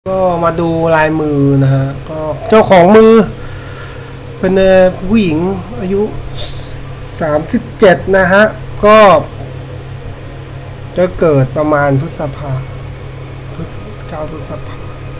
ก็มาดูลายมือนะฮะก็เจ้าของมือเป็นผู้หญิงอายุ37นะฮะก็จะเกิดประมาณพฤษภา9 พฤษภา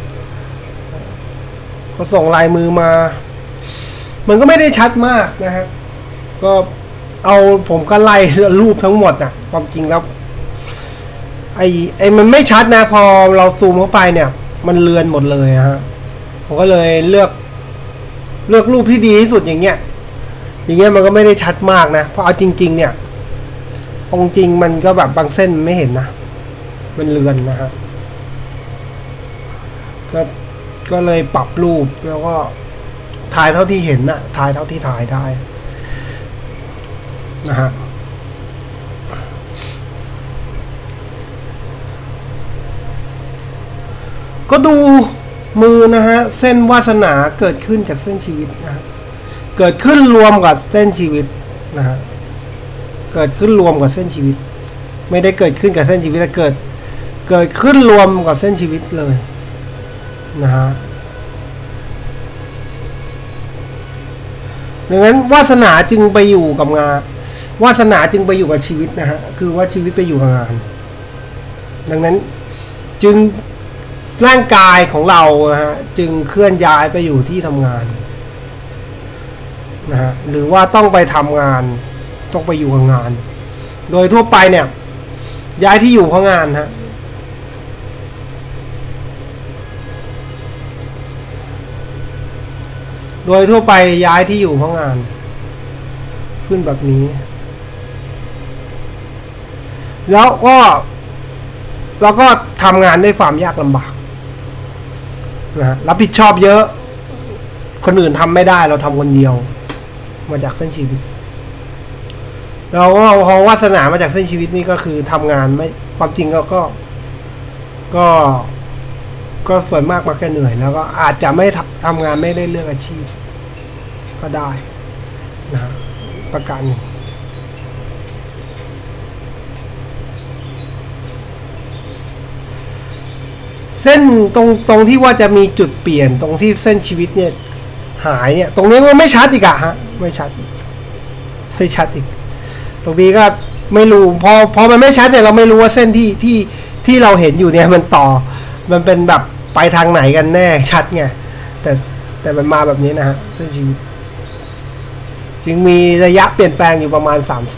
ก็ส่งลายมือมามันก็ไม่ได้ชัดมากนะฮะก็เอาผมก็ไล่รูปทั้งหมดนะความจริงแล้วไอ้มันไม่ชัดนะพอเราซูมเข้าไปเนี่ยมันเลือนหมดเลยฮะผมก็เลยเลือกรูปที่ดีที่สุดอย่างเงี้ยมันก็ไม่ได้ชัดมากนะเพราะเอาจริงๆเนี่ยองค์จริงมันก็แบบบางเส้นไม่เห็นนะมันเลือนนะฮะก็เลยปรับรูปแล้วก็ถ่ายเท่าที่เห็นนะถ่ายเท่าที่ถ่ายได้นะฮะก็ดูมือนะฮะเส้นวาสนาเกิดขึ้นจากเส้นชีวิตนะฮะเกิดขึ้นรวมกับเส้นชีวิตนะฮะเกิดขึ้นรวมกับเส้นชีวิตไม่ได้เกิดขึ้นกับเส้นชีวิตแต่เกิดขึ้นรวมกับเส้นชีวิตเลยนะฮะดังนั้นวาสนาจึงไปอยู่กับงานวาสนาจึงไปอยู่กับชีวิตนะฮะคือว่าชีวิตไปอยู่กับงานดังนั้นจึงร่างกายของเรานะฮะจึงเคลื่อนย้ายไปอยู่ที่ทำงานนะฮะหรือว่าต้องไปทำงานต้องไปอยู่กับงานโดยทั่วไปเนี่ยย้ายที่อยู่เพราะงานฮะโดยทั่วไปย้ายที่อยู่เพราะงานขึ้นแบบนี้แล้วก็ทำงานด้วยความยากลำบากนะรับผิดชอบเยอะคนอื่นทำไม่ได้เราทำคนเดียวมาจากเส้นชีวิตเราก็พอวาสนามาจากเส้นชีวิตนี่ก็คือทำงานไม่ความจริงก็ส่วนมากมาแค่เหนื่อยแล้วก็อาจจะไม่ทำงานไม่ได้เลือกอาชีพก็ได้นะประการหนึ่งเส้นตรงที่ว่าจะมีจุดเปลี่ยนตรงที่เส้นชีวิตเนี่ยหายเนี่ยตรงนี้มันไม่ชัดอีกอะฮะไม่ชัดอีกตรงนี้ก็ไม่รู้พอมันไม่ชัดเนี่ยเราไม่รู้ว่าเส้นที่เราเห็นอยู่เนี่ยมันเป็นแบบไปทางไหนกันแน่ชัดไงแต่มันมาแบบนี้นะฮะเส้นชีวิตจึงมีระยะเปลี่ยนแปลงอยู่ประมาณ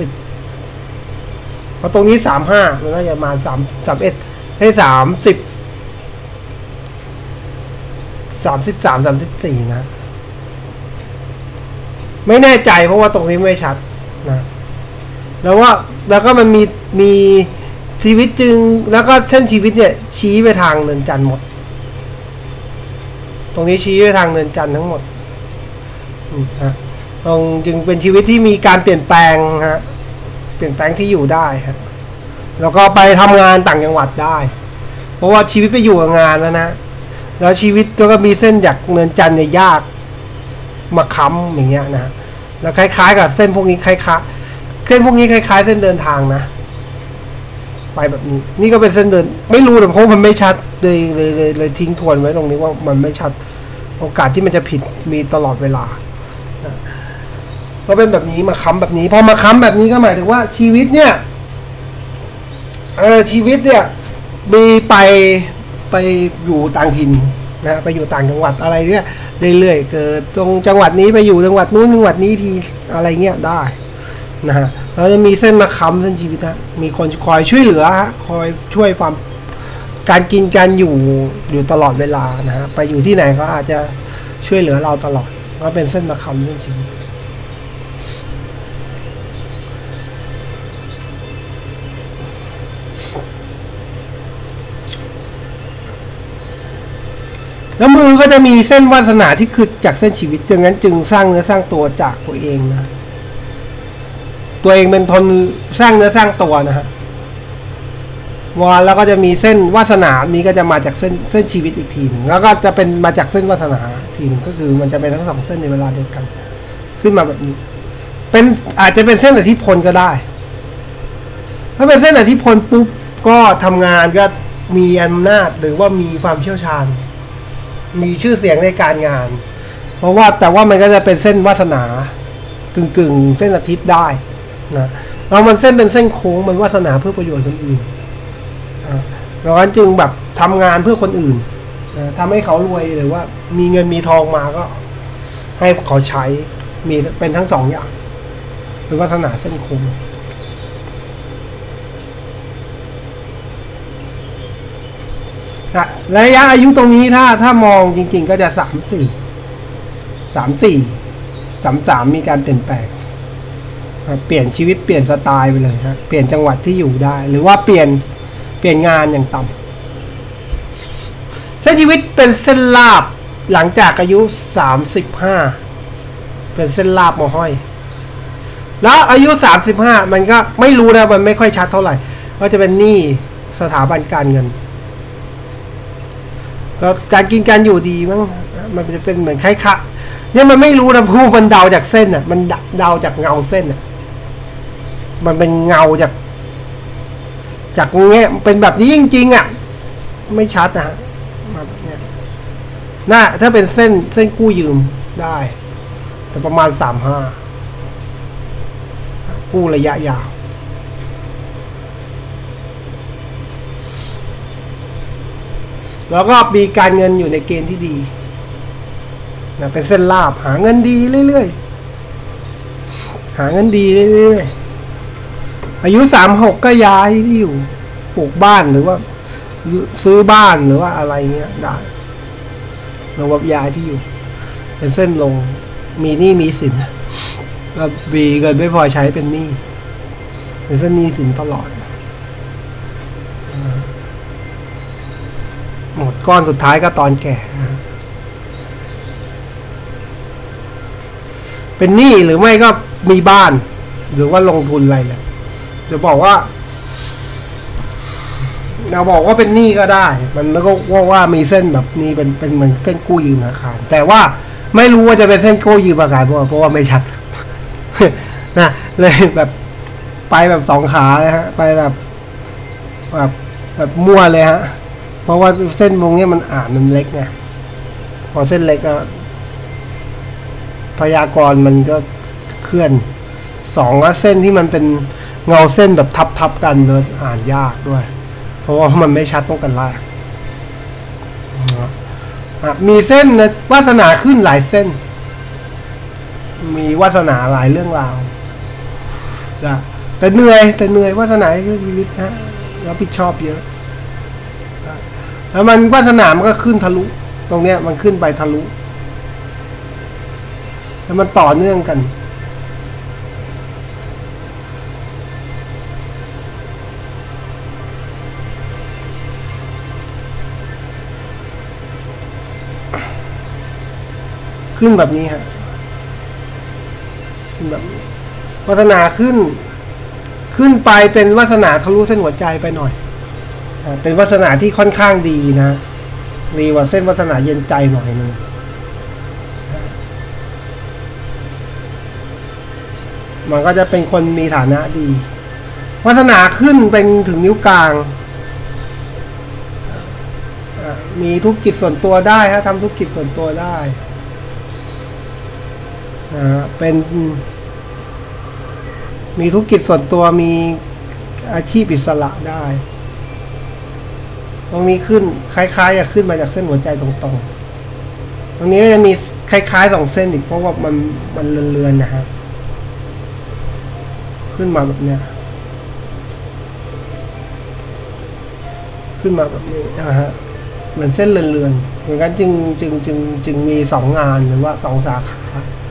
30เพราะตรงนี้35มันน่าจะประมาณ31ให้33 34นะไม่แน่ใจเพราะว่าตรงนี้ไม่ชัดนะแล้วก็มันมีชีวิตจึงแล้วก็เส้นชีวิตเนี่ยชี้ไปทางเนินจันทร์หมดตรงนี้ชี้ไปทางเนินจันทร์ทั้งหมดนะตรงจึงเป็นชีวิตที่มีการเปลี่ยนแปลงฮะเปลี่ยนแปลงที่อยู่ได้ฮะแล้วก็ไปทำงานต่างจังหวัดได้เพราะว่าชีวิตไปอยู่กับงานแล้วชีวิตก็มีเส้นจากเนินจันทร์เนี่ยยากมาค้ำอย่างเงี้ยนะแล้วคล้ายๆกับเส้นพวกนี้คล้ายๆเส้นพวกนี้คล้ายๆเส้นเดินทางนะไปแบบนี้นี่ก็เป็นเส้นเดินไม่รู้แต่เพราะมันไม่ชัดเลยทิ้งทวนไว้ตรงนี้ว่ามันไม่ชัดโอกาสที่มันจะผิดมีตลอดเวลานะก็เป็นแบบนี้มาค้ำแบบนี้พอมาค้ำแบบนี้ก็หมายถึงว่าชีวิตเนี่ยมีไปอยู่ต่างถิ่นนะไปอยู่ต่างจังหวัดอะไรเนี่ยเรื่อยๆเกิดตรงจังหวัดนี้ไปอยู่จังหวัดนู้นจังหวัดนี้ทีอะไรเงี้ยได้นะฮะเราจะมีเส้นมาค้ำเส้นชีวิตนะมีคนคอยช่วยเหลือคอยช่วยความการกินการอยู่ตลอดเวลานะฮะไปอยู่ที่ไหนเขาอาจจะช่วยเหลือเราตลอดก็เป็นเส้นมาค้ำเส้นชีวิตแล้วมือก็จะมีเส้นวาสนาที่คือจากเส้นชีวิตดังนั้นจึงสร้างเนื้อสร้างตัวจากตัวเองนะตัวเองเป็นทนสร้างเนื้อสร้างตัวนะฮะแล้วก็จะมีเส้นวาสนานี้ก็จะมาจากเส้นชีวิตอีกทีนึงแล้วก็จะเป็นมาจากเส้นวาสนาทีนึงก็คือมันจะเป็นทั้ง2เส้นในเวลาเดียวกันขึ้นมาแบบนี้อาจจะเป็นเส้นอิทธิพลก็ได้ถ้าเป็นเส้นอิทธิพลปุ๊บก็ทำงานก็มีอำนาจหรือว่ามีความเชี่ยวชาญมีชื่อเสียงในการงาน เพราะว่าแต่ว่ามันก็จะเป็นเส้นวาสนากึ่งเส้นอาทิตย์ได้นะแล้วมันเส้นเป็นเส้นโค้งมันวาสนาเพื่อประโยชน์คนอื่นดังนั้นจึงแบบทำงานเพื่อคนอื่นทำให้เขารวยหรือว่ามีเงินมีทองมาก็ให้เขาใช้มีเป็นทั้งสองอย่างเป็นวาสนาเส้นโค้งระยะอายุตรงนี้ถ้ามองจริงๆก็จะ34 33มีการเปลี่ยนแปลงเปลี่ยนชีวิตเปลี่ยนสไตล์ไปเลยครับเปลี่ยนจังหวัดที่อยู่ได้หรือว่าเปลี่ยนงานอย่างต่ำเส้นชีวิตเป็นเส้นลาบหลังจากอายุ35เป็นเส้นลาบมาห้อยแล้วอายุ35มันก็ไม่รู้นะมันไม่ค่อยชัดเท่าไหร่ก็จะเป็นหนี้สถาบันการเงินก็การกินการอยู่ดีมั้งมันจะเป็นเหมือนคล้ายๆเนี่ยมันไม่รู้นะผู้มันเดาจากเส้นอ่ะมันเดาจากเงาเส้นอ่ะมันเป็นเงาจากเงี้ยเป็นแบบนี้จริงๆอ่ะไม่ชัดนะฮะเนี่ยน่าถ้าเป็นเส้นกู้ยืมได้แต่ประมาณ35กู้ระยะยาวแล้วก็มีการเงินอยู่ในเกณฑ์ที่ดีนะเป็นเส้นลาบหาเงินดีเรื่อยๆหาเงินดีเรื่อยๆอายุ36ก็ย้ายที่อยู่ปลูกบ้านหรือว่าซื้อบ้านหรือว่าอะไรเงี้ยได้ลงแบบย้ายที่อยู่เป็นเส้นลงมีหนี้มีสินก็มีเงินไม่พอใช้เป็นหนี้เป็นเส้นหนี้สินตลอดหมดก้อนสุดท้ายก็ตอนแก่เป็นหนี้หรือไม่ก็มีบ้านหรือว่าลงทุนอะไรเนี่ยจะบอกว่าเราบอกว่าเป็นหนี้ก็ได้มันไม่ก็ว่ามีเส้นแบบนี้เป็นเหมือนเส้นกู้ยืมธนาคารแต่ว่าไม่รู้ว่าจะเป็นเส้นกู้ยืมธนาคารเพราะว่าไม่ชัด นะเลยแบบไปแบบสองขาเลยฮะไปแบบมั่วเลยฮะเพราะว่าเส้นวงนี้มันมันเล็กไงพอเส้นเล็กก็พยากรณ์มันก็เคลื่อน2เส้นที่มันเป็นเงาเส้นแบบทับกันเลยอ่านยากด้วยเพราะว่ามันไม่ชัดต้องกันแรกมีเส้นวาสนาขึ้นหลายเส้นมีวาสนาหลายเรื่องราวแต่เหนื่อยวาสนาคือชีวิตนะรับผิดชอบเยอะแล้วมันวาสนามันก็ขึ้นทะลุตรงเนี้ยมันขึ้นไปทะลุแล้วมันต่อเนื่องกันขึ้นแบบนี้ฮะขึ้นแบบนี้วาสนาขึ้นไปเป็นวาสนาทะลุเส้นหัวใจไปหน่อยเป็นวาสนาที่ค่อนข้างดีนะดีกว่าเส้นวาสนาเย็นใจหน่อยนึงมันก็จะเป็นคนมีฐานะดีวาสนาขึ้นเป็นถึงนิ้วกลางมีธุรกิจส่วนตัวได้ฮะทำธุรกิจส่วนตัวได้เป็นมีธุรกิจส่วนตัวมีอาชีพอิสระได้ตรงนี้ขึ้นคล้ายๆจะขึ้นมาจากเส้นหัวใจตรงๆตรงนี้จะมีคล้ายๆ2เส้นอีกเพราะว่ามันเลือนๆนะครับขึ้นมาแบบเนี้ยขึ้นมาแบบนี้นะฮะเหมือนเส้นเลือนๆเหมือนกันจึงมี2งานหรือว่า2สาขา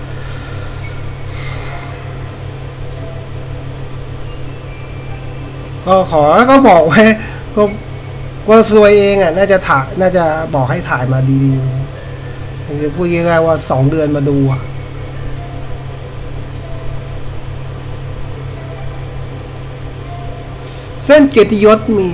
ก็บอกไว้ก็ซวยเองอ่ะน่าจะบอกให้ถ่ายมาดีๆจะพูดง่ายๆว่า2เดือนมาดูอ่ะเส้นเกียรติยศมี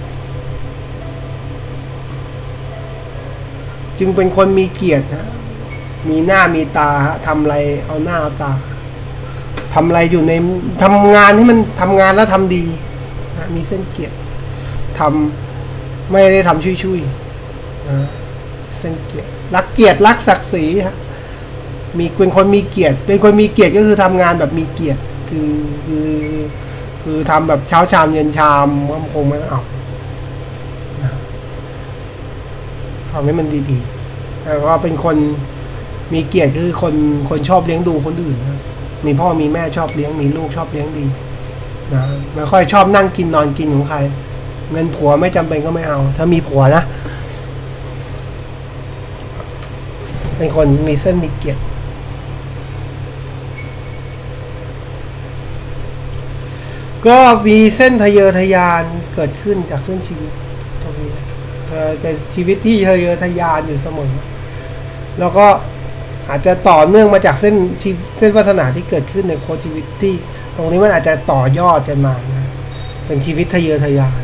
จึงเป็นคนมีเกียรตินะมีหน้ามีตาทำอะไรเอาหน้าเอาตาทำอะไรอยู่ในทำงานที่มันทำงานแล้วทำดีนะมีเส้นเกียรติทำไม่ได้ทำชุยๆนะเส้นเกียรติรักเกียรติรักศักดิ์ศรีฮะมีเป็นคนมีเกียรติเป็นคนมีเกียรติก็คือทำงานแบบมีเกียรติคือทำแบบเช้าชามเย็นชามก็คงไม่เอานะทำให้มันดีๆแล้วก็เป็นคนมีเกียรติคือคนชอบเลี้ยงดูคนอื่นนะมีพ่อมีแม่ชอบเลี้ยงมีลูกชอบเลี้ยงดีนะไม่ค่อยชอบนั่งกินนอนกินของใครเงินผัวไม่จำเป็นก็ไม่เอาถ้ามีผัวนะเป็นคนมีเส้นมีเกียรติก็มีเส้นทะเยอทะยานเกิดขึ้นจากเส้นชีวิตตรงนี้เป็นชีวิตที่ทะเยอทะยานอยู่เสมอแล้วก็อาจจะต่อเนื่องมาจากเส้นวาสนาที่เกิดขึ้นในโคชีวิตที่ตรงนี้มันอาจจะต่อยอดกันมานะเป็นชีวิตทะเยอทะยาน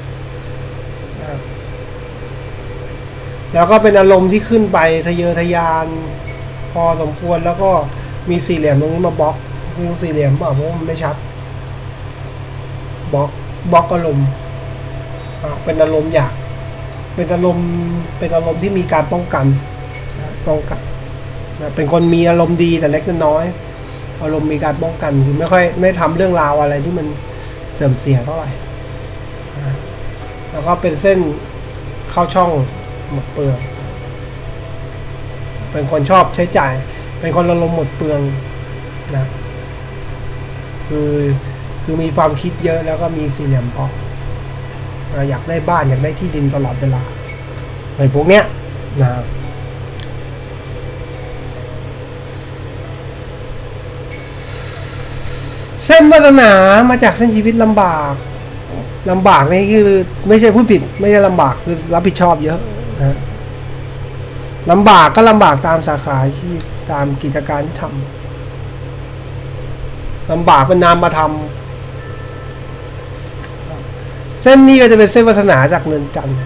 แล้วก็เป็นอารมณ์ที่ขึ้นไปทะเยอทะยานพอสมควรแล้วก็มีสี่เหลี่ยมตรงนี้มาบล็อกมีสี่เหลี่ยมเพราะว่ามันไม่ชัดบล็อกอารมณ์เป็นอารมณ์อยากเป็นอารมณ์ที่มีการป้องกันเป็นคนมีอารมณ์ดีแต่เล็กน้อยอารมณ์มีการป้องกันคือไม่ทำเรื่องราวอะไรที่มันเสื่อมเสียเท่าไหร่แล้วก็เป็นเส้นเข้าช่องหมดเปลืองเป็นคนชอบใช้จ่ายเป็นคนอารมณ์หมดเปลืองนะคือมีความคิดเยอะแล้วก็มีสี่เหลี่ยมพออยากได้บ้านอยากได้ที่ดินตลอดเวลาอะไรพวกเนี้ยนะเส้นวาสนามาจากเส้นชีวิตลำบากนี่คือไม่ใช่ผู้ผิดไม่ใช่ลำบากคือรับผิดชอบเยอะนะลำบากก็ลำบากตามสาขาอาชีพตามกิจการที่ทำลำบากเป็นนามธรรมเส้นนี้ก็จะเป็นเส้นวาสนาจากเนินจันทร์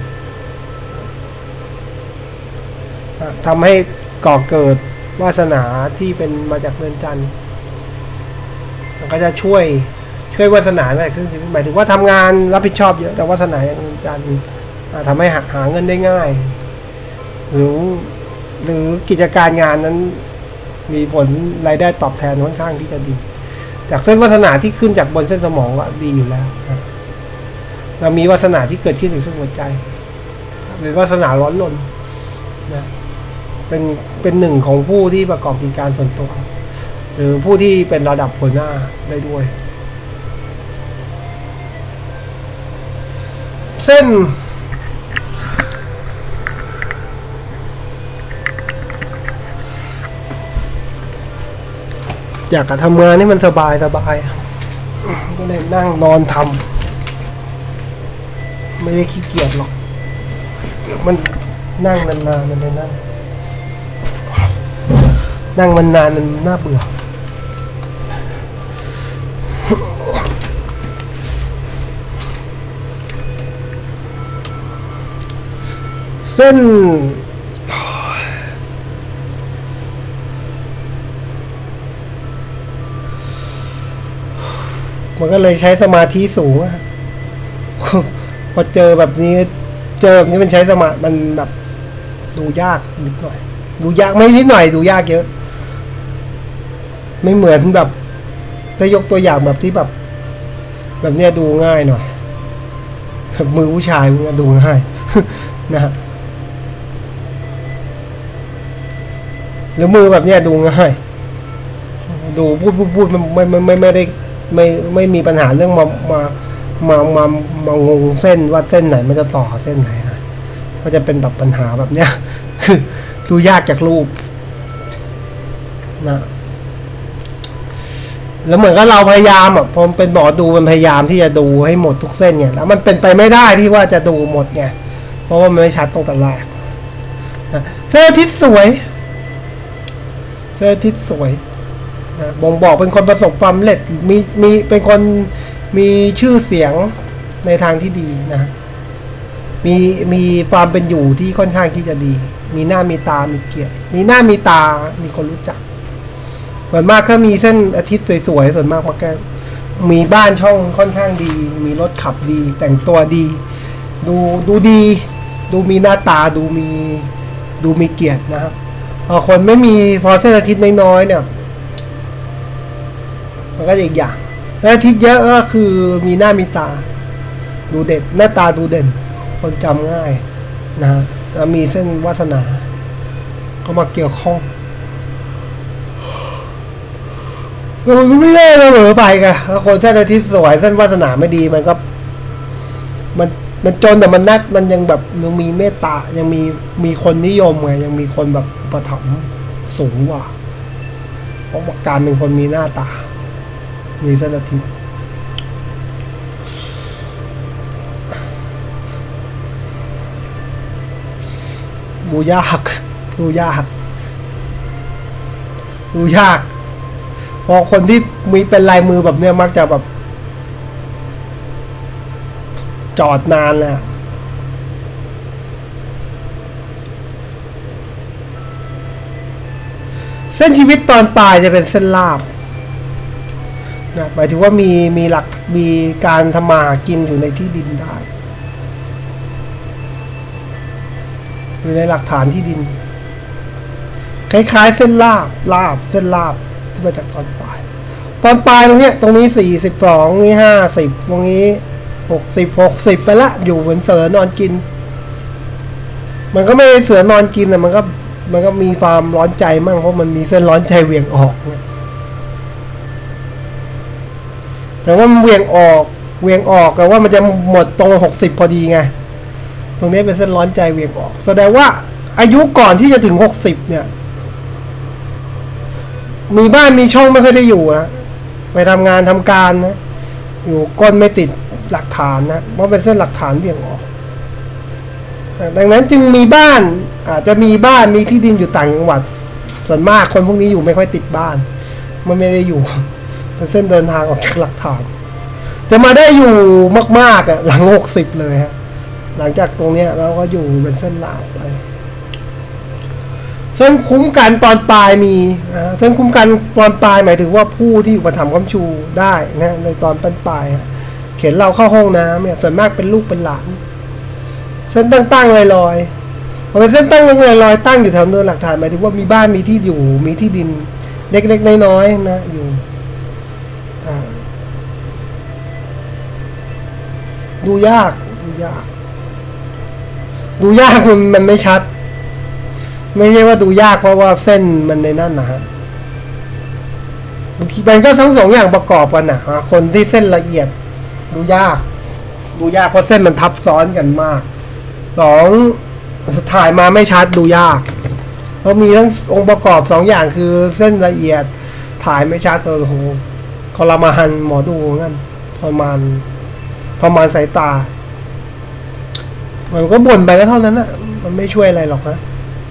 ทำให้ก่อเกิดวาสนาที่เป็นมาจากเนินจันทร์มันก็จะช่วยวาสนาแบบซึ่งหมายถึงว่าทำงานรับผิดชอบเยอะแต่วาสนาอย่างเนินจันทร์ทำให้หาเงินได้ง่ายหรือกิจการงานนั้นมีผลรายได้ตอบแทนค่อนข้างที่จะดีจากเส้นวาสนาที่ขึ้นจากบนเส้นสมองก็ดีอยู่แล้วนะเรามีวาสนาที่เกิดขึ้นในเส้นหัวใจหรือวาสนาร้อนรนนะเป็นหนึ่งของผู้ที่ประกอบกิจการส่วนตัวหรือผู้ที่เป็นระดับหัวหน้าได้ด้วยเส้นอยากจะทำงานให้มันสบายก็เลยนั่งนอนทำไม่ได้ขี้เกียจหรอกมันนั่งนานๆมันเลยนั่งมันนานมันน่าเบื่อเส้นมันก็เลยใช้สมาธิสูงพอเจอแบบนี้มันใช้สมาธิมันแบบดูยากนิดหน่อยดูยากไม่นิดหน่อยดูยากเยอะไม่เหมือนแบบถ้ายกตัวอย่างแบบที่แบบเนี้ยดูง่ายหน่อยแบบมือผู้ชายมันดูง่ายนะฮะหรือมือแบบเนี้ยดูง่ายดูพูดไม่ได้ไม่มีปัญหาเรื่องมางงเส้นว่าเส้นไหนมันจะต่อเส้นไหนนะก็จะเป็นแบบปัญหาแบบเนี้ยคือดูยากจากรูปนะแล้วเหมือนกับเราพยายามพอเป็นหมอดูมันพยายามที่จะดูให้หมดทุกเส้นไงแล้วมันเป็นไปไม่ได้ที่ว่าจะดูหมดไงเพราะว่ามันไม่ชัดตรงแต่แรกนะเส้นทิศสวยนะบ่งบอกเป็นคนประสบความสำเร็จมีเป็นคนมีชื่อเสียงในทางที่ดีนะมีความเป็นอยู่ที่ค่อนข้างที่จะดีมีหน้ามีตามีเกียรติมีหน้ามีตามีคนรู้จักส่วนมากก็มีเส้นอาทิตย์สวยๆส่วนมากมาแกมีบ้านช่องค่อนข้างดีมีรถขับดีแต่งตัวดีดูดีดูมีหน้าตาดูดูมีเกียรตินะครับคนไม่มีพอเส้นอาทิตย์น้อยๆเนี่ยมันก็จะอีกอย่างแล้วอาทิตย์เยอะก็คือมีหน้ามีตาดูเด่นหน้าตาดูเด่นคนจำง่ายนะฮะมีเส้นวาสนาก็มาเกี่ยวข้องไม่ได้เสมอไปไงคนเส้นอาทิตย์สวยเส้นวาสนาไม่ดีมันก็มันจนแต่มันยังแบบยังมีเมตตายังมีคนนิยมไงยังมีคนแบบอุปถัมภ์สูงกว่าเพราะการเป็นคนมีหน้าตามีเส้นอาทิตย์ดูยากพอคนที่มีเป็นลายมือแบบเนี้ยมักจะแบบจอดนานเลยเส้นชีวิตตอนปลายจะเป็นเส้นราบนะหมายถึงว่ามีหลักมีการทำมาหากินอยู่ในที่ดินได้อยู่ในหลักฐานที่ดินคล้ายๆเส้นเส้นราบที่มาจากตอนปลายตรงเนี้ยตรงนี้42นี้50ตรงนี้60ไปละอยู่เหมือนเสือนอนกินมันก็ไม่เสือนอนกินแต่มันก็มีความร้อนใจมั่งเพราะมันมีเส้นร้อนใจเหวี่ยงออกแต่ว่ามันเหวี่ยงออกแต่ว่ามันจะหมดตรง60พอดีไงตรงนี้เป็นเส้นร้อนใจเหวี่ยงออกแสดงว่าอายุก่อนที่จะถึง60เนี่ยมีบ้านมีช่องไม่ค่อยได้อยู่นะไปทำงานทำการนะอยู่ก้นไม่ติดหลักฐานนะเพราะเป็นเส้นหลักฐานเบี่ยงออกดังนั้นจึงมีบ้านอาจจะมีบ้านมีที่ดินอยู่ต่างจังหวัดส่วนมากคนพวกนี้อยู่ไม่ค่อยติดบ้านมันไม่ได้อยู่เป็นเส้นเดินทางออกจากหลักฐานจะมาได้อยู่มากๆหลัง60เลยฮะหลังจากตรงนี้เราก็อยู่เป็นเส้นลาวไปเส้นคุ้มกันตอนปลายมีเส้นคุ้มกันตอนปลายหมายถึงว่าผู้ที่อุปถัมภ์ค้ำชูได้นะในตอนปลายเข็นเราเข้าห้องน้ำเนี่ยส่วนมากเป็นลูกเป็นหลานเส้นตั้งลอยพอเป็นเส้นตั้งลอยตั้งอยู่แถวเนินหลักฐานหมายถึงว่ามีบ้านมีที่อยู่มีที่ดินเล็กๆน้อยๆนะอยู่ดูยากมันไม่ชัดไม่ใช่ว่าดูยากเพราะว่าเส้นมันในนั่นนะฮะบางทีมันก็ทั้งสองอย่างประกอบกันนะคนที่เส้นละเอียดดูยากเพราะเส้นมันทับซ้อนกันมากถ่ายมาไม่ชัดดูยากเพราะมีทั้งองค์ประกอบสองอย่างคือเส้นละเอียดถ่ายไม่ชัดโอ้โหทรมานหมอดูงั้นทรมานสายตามันก็บ่นไปก็เท่านั้นนะมันไม่ช่วยอะไรหรอกนะ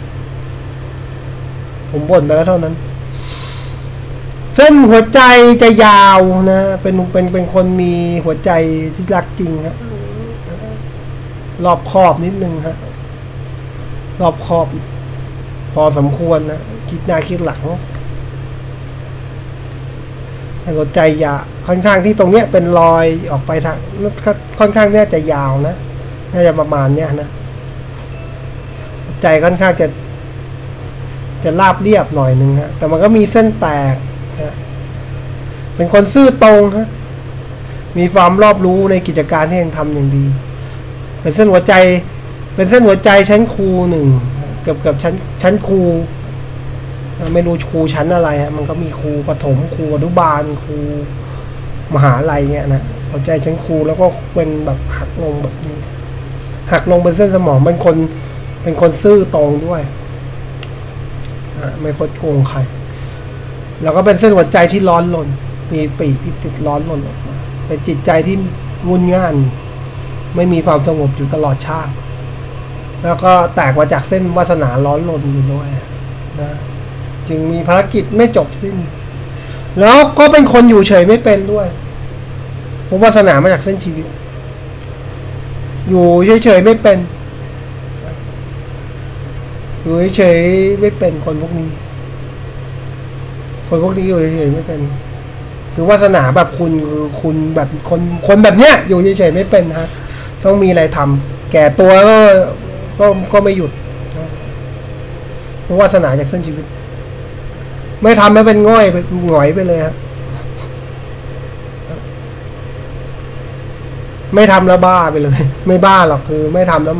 ผมบ่นไปก็เท่านั้นเส้นหัวใจจะยาวนะเป็นคนมีหัวใจที่รักจริงครับรอบคอบนิดนึงครับรอบคอบพอสมควรนะคิดหน้าคิดหลังหัวใจยาวค่อนข้างที่ตรงเนี้ยเป็นรอยออกไปทางค่อนข้างเนี่ยจะยาวนะน่าจะประมาณเนี้ยนะหัวใจค่อนข้างจะราบเรียบหน่อยนึงฮะแต่มันก็มีเส้นแตกนะเป็นคนซื่อตรงฮะมีความรอบรู้ในกิจการที่ยังทำอย่างดีเป็นเส้นหัวใจชั้นครูหนึ่งเกือบชั้นครูไม่รู้ครูชั้นอะไรฮะมันก็มีครูประถมครูอนุบาลครูมหาลัยเงี้ยนะหัวใจชั้นครูแล้วก็เป็นแบบหักลงแบบนี้หักลงเป็นเส้นสมองเป็นคนซื่อตรงด้วยไม่คดโกงใครแล้วก็เป็นเส้นหัวใจที่ร้อนรนมีปีกที่ติดร้อนรนออกมาเป็นจิตใจที่งุนง่านไม่มีความสงบอยู่ตลอดชาติแล้วก็แตกมาจากเส้นวาสนาร้อนรนอยู่ด้วยนะจึงมีภารกิจไม่จบสิ้นแล้วก็เป็นคนอยู่เฉยไม่เป็นด้วยเพราะวาสนามาจากเส้นชีวิตอยู่เฉยๆไม่เป็นอยู่เฉยๆไม่เป็นคนพวกนี้อยู่เฉยๆไม่เป็นคือวาสนาแบบคุณแบบคนแบบเนี้ยอยู่เฉยๆไม่เป็นฮะต้องมีอะไรทำแก่ตัวก็ไม่หยุดนะราะวาสนาจากเส้นชีวิตไม่ทำแล้วเป็นง่อยเป็นหงอยไปเลยฮะไม่ทำแล้วบ้าไปเลยไม่บ้าหรอกคือไม่ทำแล้ว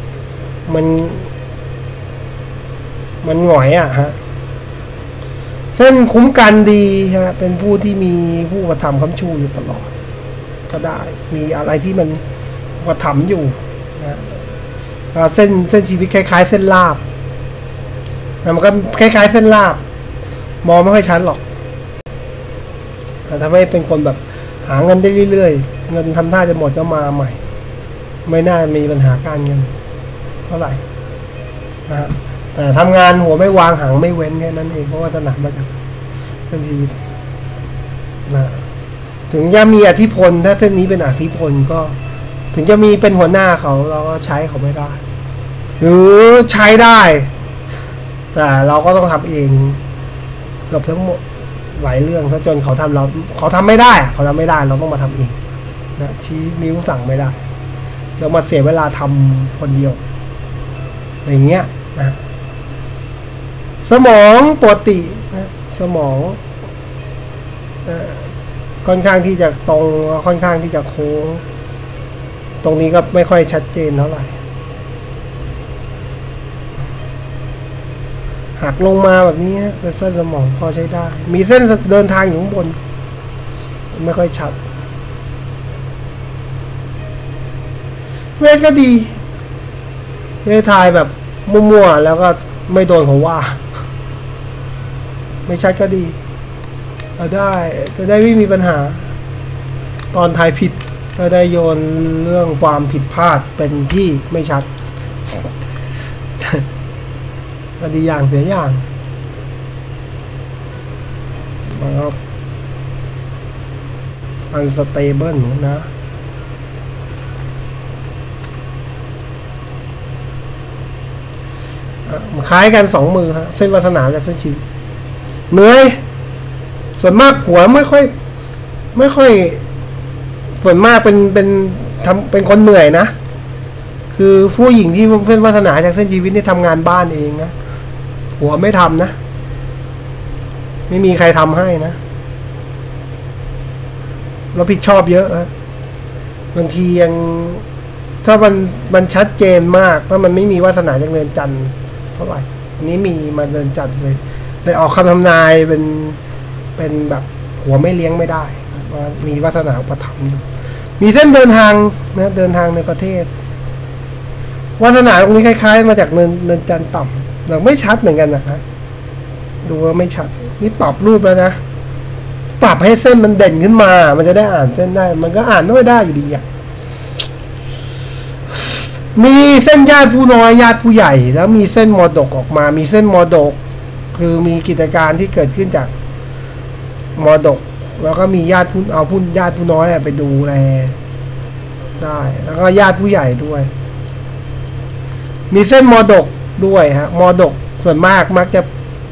มันหงอยอ่ะฮะเส้นคุ้มกันดีฮะเป็นผู้ที่มีผู้อุปถัมภ์ค้ำชูอยู่ตลอดก็ได้มีอะไรที่มันอุปถัมภ์อยู่นะเส้นชีวิตคล้ายๆเส้นลาบมันก็คล้ายๆเส้นลาบมองไม่ค่อยชัดหรอกแต่ถ้าไม่เป็นคนแบบหาเงินได้เรื่อยๆเงินทำท่าจะหมดก็มาใหม่ไม่น่ามีปัญหาการเงินเท่าไหร่นะแต่ทำงานหัวไม่วางหางไม่เว้นแค่นั้นเองเพราะว่าถนัดมาจากเส้นชีวิตนะถึงจะมีอิทธิพลถ้าเส้นนี้เป็นอิทธิพลก็ถึงจะมีเป็นหัวหน้าเขาเราก็ใช้เขาไม่ได้หรือใช้ได้แต่เราก็ต้องทำเองเกือบทั้งหมดหลายเรื่องถ้าจนเขาทำเขาทำไม่ได้เขาทำไม่ได้เราต้องมาทำเองนะชี้นิ้วสั่งไม่ได้เรามาเสียเวลาทำคนเดียวอย่างเงี้ยนะสมองปกตินะสมองค่อนข้างที่จะตรงค่อนข้างที่จะโค้งตรงนี้ก็ไม่ค่อยชัดเจนเท่าไหร่หักลงมาแบบนี้เป็นเส้นสมองพอใช้ได้มีเส้นเดินทางอยู่ข้างบนไม่ค่อยชัดเวทก็ดีได้ทายแบบมั่วๆแล้วก็ไม่โดนเขาว่าไม่ชัดก็ดีจะได้ไม่มีปัญหาตอนทายผิดก็ได้โยนเรื่องความผิดพลาดเป็นที่ไม่ชัดก็ดีอย่างเสียอย่างมันก็unstable นะคล้ายกันสองมือฮะเส้นวาสนาจากเส้นชีวิตเหนื่อยส่วนมากหัวไม่ค่อยส่วนมากเป็นคนเหนื่อยนะคือผู้หญิงที่เป็นวาสนาจากเส้นชีวิตนี่ทำงานบ้านเองนะหัวไม่ทำนะไม่มีใครทำให้นะเราผิดชอบเยอะฮะบางทียังถ้ามันชัดเจนมากถ้ามันไม่มีวาสนาจากเรือนจันทร์เท่าไหร่อันนี้มีมาเรือนจันทร์เลยออกคำทำนายเป็นแบบหัวไม่เลี้ยงไม่ได้ว่ามีวาสนาอุปถัมภ์อยู่มีเส้นเดินทางนะเดินทางในประเทศวาสนาตรงนี้คล้ายๆมาจากเนินจันทร์ต่ำแต่ไม่ชัดเหมือนกันนะฮะดูว่าไม่ชัดนี่ปรับรูปแล้วนะปรับให้เส้นมันเด่นขึ้นมามันจะได้อ่านเส้นได้มันก็อ่านไม่ได้อยู่ดีอ่ะมีเส้นญาติผู้น้อยญาติผู้ใหญ่แล้วมีเส้นมรดกออกมามีเส้นมรดกคือมีกิจการที่เกิดขึ้นจากมรดกแล้วก็มีญาติญาติผู้น้อยไปดูแลได้แล้วก็ญาติผู้ใหญ่ด้วยมีเส้นมรดกด้วยฮะมรดกส่วนมากมักจะ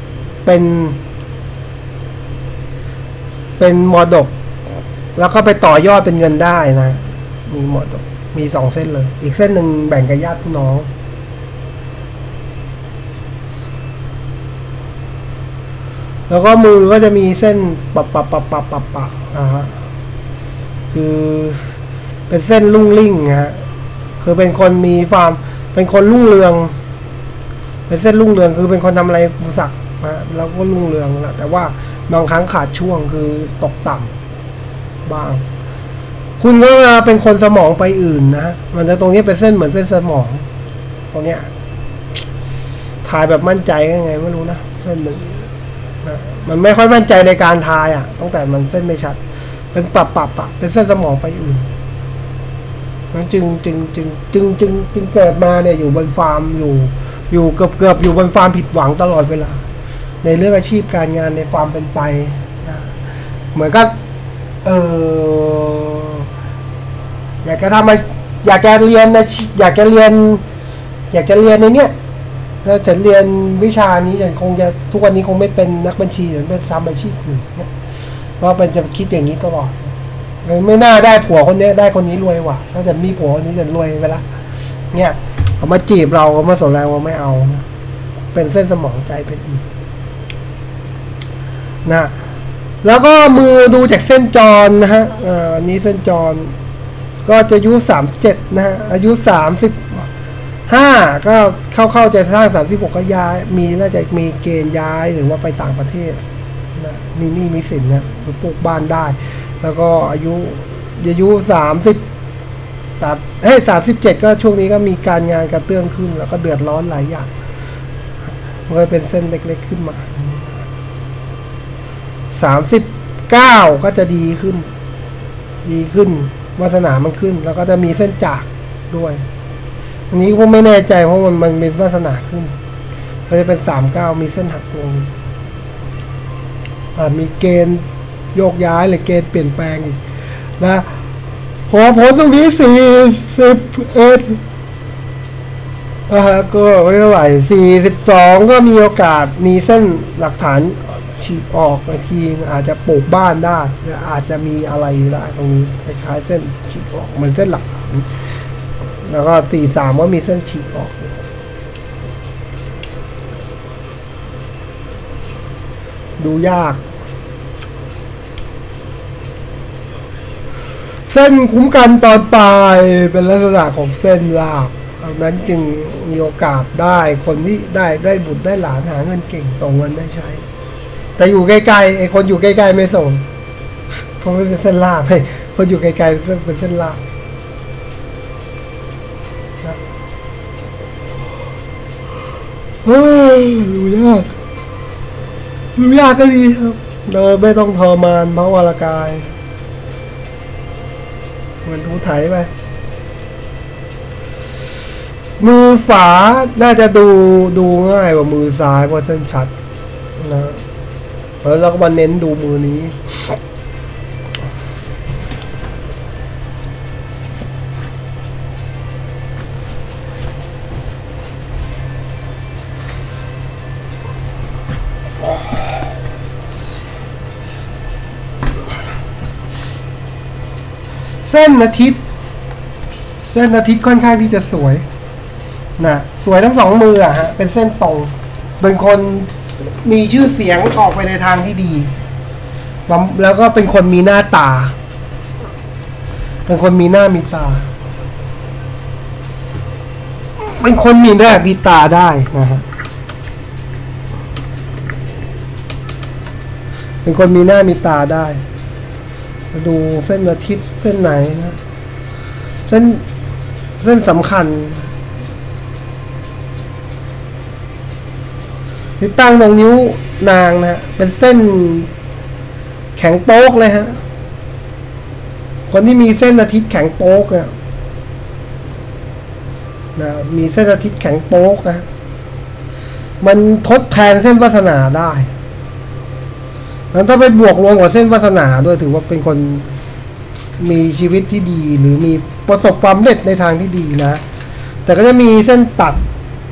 เป็นมรดกแล้วก็ไปต่อยอดเป็นเงินได้นะมีมรดกมีสองเส้นเลยอีกเส้นหนึ่งแบ่งกับญาติพี่น้องแล้วก็มือก็จะมีเส้นปะฮะคือเป็นเส้นรุ่งริ่งฮะคือเป็นคนมีความเป็นคนรุ่งเรืองเป็นเส้นรุ่งเรืองคือเป็นคนทำอะไรสักนะแล้วก็รุ่งเรืองนะแต่ว่าบางครั้งขาดช่วงคือตกต่ำบ้างคุณก็เป็นคนสมองไปอื่นนะมันจะตรงนี้เป็นเส้นเหมือนเส้นสมองตรงเนี้ยถ่ายแบบมั่นใจยังไงไม่รู้นะเส้นหนึ่งนะมันไม่ค่อยมั่นใจในการทายตั้งแต่มันเส้นไม่ชัดเป็นปรับเป็นเส้นสมองไปอื่นมันจึงเกิดมาเนี่ยอยู่บนฟาร์มอยู่เกือบอยู่บนฟาร์มผิดหวังตลอดเวลาในเรื่องอาชีพการงานในความเป็นไปนะเหมือนกับอยากจะทำอยากจะเรียนนะอยากจะเรียนในเนี้ยแล้วจะเรียนวิชานี้ฉันคงจะทุกวันนี้คงไม่เป็นนักบัญชีหรือไม่ทำอาชีพอื่นเนี่ยเพราะเป็นจะคิดอย่างนี้ตลอดไม่น่าได้ผัวคนนี้ได้คนนี้รวยว่ะถ้าจะมีผัวคนนี้จะรวยไปละเนี่ยเขามาจีบเราก็มาสนแรงว่าไม่เอาเป็นเส้นสมองใจเป็นอีกนะแล้วก็มือดูจากเส้นจรนะฮะอันนี้เส้นจรก็จะอายุ37นะฮะอายุ35ก็เข้าใจสร้าง36ก็ย้ายน่าจะมีเกณฑ์ย้ายหรือว่าไปต่างประเทศนะมีหนี้มีสินนะหรือปลูกบ้านได้แล้วก็อายุ37ก็ช่วงนี้ก็มีการงานกระเตื้องขึ้นแล้วก็เดือดร้อนหลายอย่างมันก็เป็นเส้นเล็กๆขึ้นมา39ก็จะดีขึ้นวาสนามันขึ้นแล้วก็จะมีเส้นจากด้วยอันนี้ผมไม่แน่ใจเพราะมันเป็นวาสนาขึ้นก็จะเป็น39มีเส้นหักลงมีเกณฑ์โยกย้ายหรือเกณฑ์เปลี่ยนแปลงอีกนะพอผลตรงนี้41ก็ไม่ไหว42ก็มีโอกาสมีเส้นหลักฐานฉีกออกบางทีอาจจะปลูกบ้านได้หรืออาจจะมีอะไรได้ตรงนี้คล้ายๆเส้นฉีกออกเหมือนเส้นหลักฐานแล้วก็43ก็มีเส้นฉีกออกดูยากเส้นคุ้มกันตอนปลายเป็นลักษณะของเส้นลากดังนั้นจึงมีโอกาสได้คนที่ได้บุตรได้หลานหาเงินเก่งส่งเงินได้ใช้แต่อยู่ใกล้ๆไอ้คนอยู่ใกล้ๆไม่ส่งเพราะไม่เป็นเส้นลากให้คนอยู่ไกลๆเป็นเส้นลากนะดูยากก็ดีครับโดยไม่ต้องทรมานเพราะวรกายเหมือนถูไถไปมือฝาน่าจะดูง่ายกว่ามือซ้ายเพราะเส้นชัดนะแล้วเราก็มาเน้นดูมือนี้เส้นอาทิตย์ค่อนข้างที่จะสวยนะสวยทั้งสองมือฮะเป็นเส้นตรงเป็นคนมีชื่อเสียงออกไปในทางที่ดีแล้วก็เป็นคนมีหน้าตาเป็นคนมีหน้ามีตาเป็นคนมีหน้ามีตาได้นะฮะเป็นคนมีหน้ามีตาได้ดูเส้นอาทิตย์เส้นไหนนะเส้นสำคัญที่ตั้งตรงนิ้วนางนะฮะเป็นเส้นแข็งโป๊กเลยฮะคนที่มีเส้นอาทิตย์แข็งโป๊กเนี่ยนะมีเส้นอาทิตย์แข็งโป๊กนะมันทดแทนเส้นวาสนาได้แล้วถ้าไปบวกรวมกับเส้นวาสนาด้วยถือว่าเป็นคนมีชีวิตที่ดีหรือมีประสบความสำเร็จในทางที่ดีนะแต่ก็จะมีเส้นตัด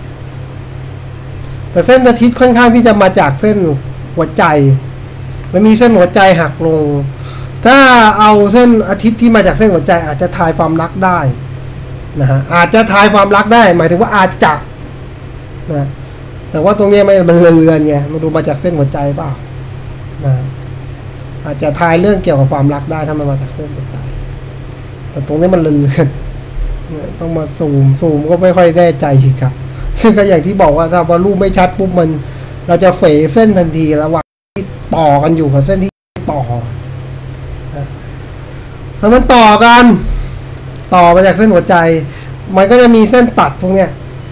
แต่เส้นอาทิตย์ค่อนข้างที่จะมาจากเส้นหัวใจและมีเส้นหัวใจหักลงถ้าเอาเส้นอาทิตย์ที่มาจากเส้นหัวใจอาจจะทายความรักได้นะฮะอาจจะทายความรักได้หมายถึงว่าอาจจะนะแต่ว่าตรงนี้มันเลือนไงมันดูมาจากเส้นหัวใจเปล่านะอาจจะทายเรื่องเกี่ยวกับความรักได้ถ้ามันมาจากเส้นหัวใจแต่ตรงนี้มันเลือนต้องมาซูมก็ไม่ค่อยแน่ใจอีกครับซึ่งก็อย่างที่บอกว่าถ้าว่ารูปไม่ชัดปุ๊บมันเราจะเฟเส้นทันทีระหว่างที่ต่อกันอยู่กับเส้นที่ต่อถ้ามันต่อกันต่อมาจากเส้นหัวใจมันก็จะมีเส้นตัดพวกเนี้ย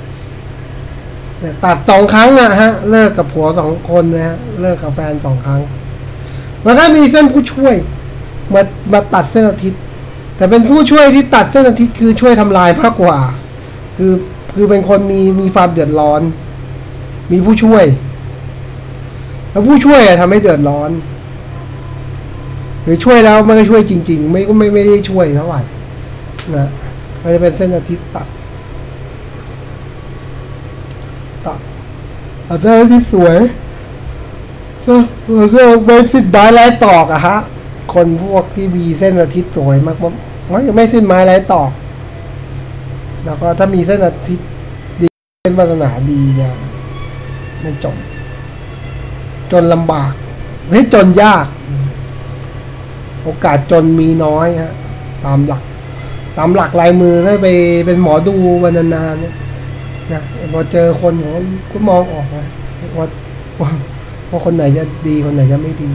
ตัด2 ครั้งฮะเลิกกับผัว2 คนนะฮะเลิกกับแฟน2 ครั้งมันก็มีเส้นผู้ช่วยมาตัดเส้นอาทิตย์แต่เป็นผู้ช่วยที่ตัดเส้นอาทิตย์คือช่วยทำลายมากกว่าคือเป็นคนมีความเดือดร้อนมีผู้ช่วยแล้วผู้ช่วยทำให้เดือดร้อนหรือช่วยแล้วไม่ได้ช่วยจริงๆไม่ได้ช่วยเท่าไหร่นะมันจะเป็นเส้นอาทิตย์ตัดเส้นที่สวยก็ไม่สิ้นไม้ไร้ตอกอะฮะคนพวกที่มีเส้นอาทิตย์สวยมากไม่สิ้นไม้ไร้ตอกแล้วก็ถ้ามีเส้นอาทิตย์ดีเส้นวาสนาดีอย่างไม่จนจนลำบากไม่จนยากโอกาสจนมีน้อยฮะตามหลักลายมือถ้าไปเป็นหมอดูวันนานๆเนี่ยนะพอเจอคนผมก็มองออกนะว่าคนไหนจะดีคนไหนจะไม่ดี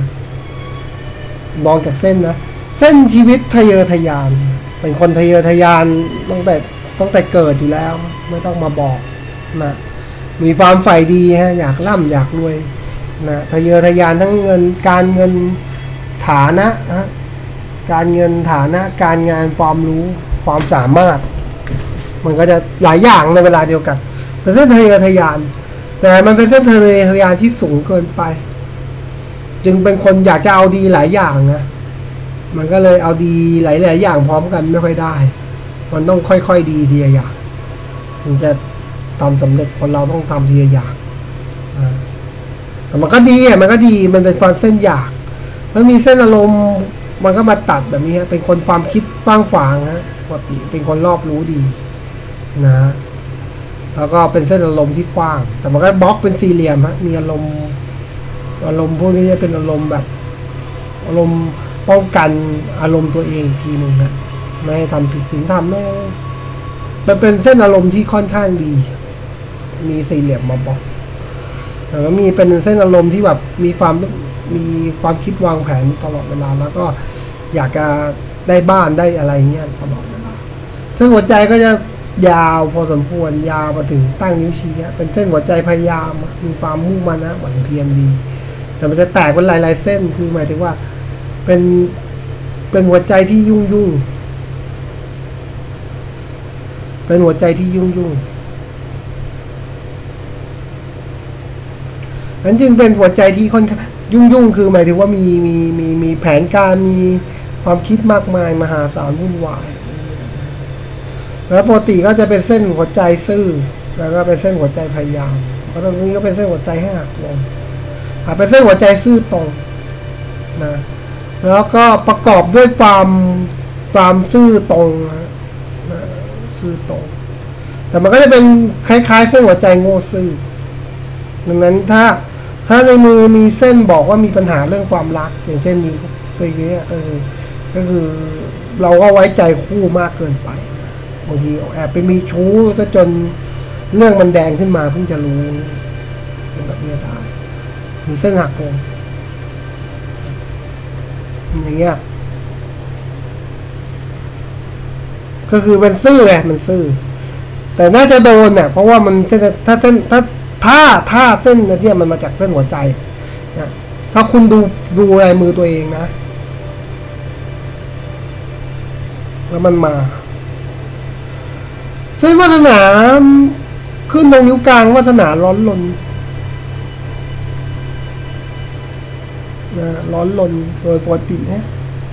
มองจากเส้นนะเส้นชีวิตทะเยอทะยานเป็นคนทะเยอทะยานตั้งแต่เกิดอยู่แล้วไม่ต้องมาบอกนะมีความใฝ่ดีฮะอยากร่ำอยากรวยนะทะเยอทะยานทั้งการเงินฐานะฮะการเงินฐานะการงานความรู้ความสามารถมันก็จะหลายอย่างในเวลาเดียวกันเป็นเส้นทะเยอทะยานแต่มันเป็นเส้นทะเยอทะยานที่สูงเกินไปจึงเป็นคนอยากจะเอาดีหลายอย่างนะมันก็เลยเอาดีหลายอย่างพร้อมกันไม่ค่อยได้มันต้องค่อยๆดีทีละอย่างถึงจะทำสำเร็จคนเราต้องทำทีละอย่างแต่มันก็ดีมันเป็นความเส้นอยากแล้วมีเส้นอารมณ์มันก็มาตัดแบบนี้ฮะเป็นคนความคิดกว้างขวางฮะปกติเป็นคนรอบรู้ดีนะแล้วก็เป็นเส้นอารมณ์ที่กว้างแต่มันก็บล็อกเป็นสี่เหลี่ยมฮะมีอารมณ์พวกนี้จะเป็นอารมณ์แบบอารมณ์ป้องกันอารมณ์ตัวเองทีหนึ่งนะไม่ให้ทำผิดศีลธรรมไม่มันเป็นเส้นอารมณ์ที่ค่อนข้างดีมีสี่เหลี่ยมมาบล็อกแต่ก็มีเป็นเส้นอารมณ์ที่แบบมีความคิดวางแผนตลอดเวลาแล้วก็อยากจะได้บ้านได้อะไรเงี้ยตลอดเวลาซึ่งหัวใจก็จะยาวพอสมควรยาวมาถึงตั้งนิ้วชี้เป็นเส้นหัวใจพยายามมีความมุ่งมั่นนะหวังเพียรดีแต่มันจะแตกเป็นหลายๆเส้นคือหมายถึงว่าเป็นหัวใจที่ยุ่งเป็นหัวใจที่ยุ่งนั้นจึงเป็นหัวใจที่ค่อนข้างยุ่งคือหมายถึงว่ามีแผนการมีความคิดมากมายมหาศาลวุ่นวายแล้วปกติก็จะเป็นเส้นหัวใจซื่อแล้วก็เป็นเส้นหัวใจพยายามเพราะตรงนี้ก็เป็นเส้นหัวใจให้หักลงเป็นเส้นหัวใจซื่อตรงนะแล้วก็ประกอบด้วยความซื่อตรงนะซื่อตรงแต่มันก็จะเป็นคล้ายๆเส้นหัวใจโง่ซื่อดังนั้นถ้าในมือมีเส้นบอกว่ามีปัญหาเรื่องความรักอย่างเช่นมีตัวเงี้ยก็คือเราก็ไว้ใจคู่มากเกินไปบางทีแอบไปมีชู้ซะจนเรื่องมันแดงขึ้นมาเพิ่งจะรู้เป็นแบบนี้ได้มีเส้นหักลงอย่างเงี้ยก็คือเป็นซื่อไงมันซื่อแต่น่าจะโดนเนี่ยเพราะว่ามันถ้าเส้นเนี่ยมันมาจากเส้นหัวใจนะถ้าคุณดูลายมือตัวเองนะแล้วมันมาเส้นวาสนาขึ้นตรงนิ้วกลางวาสนาร้อนรนนะร้อนรนโดยปกตินะ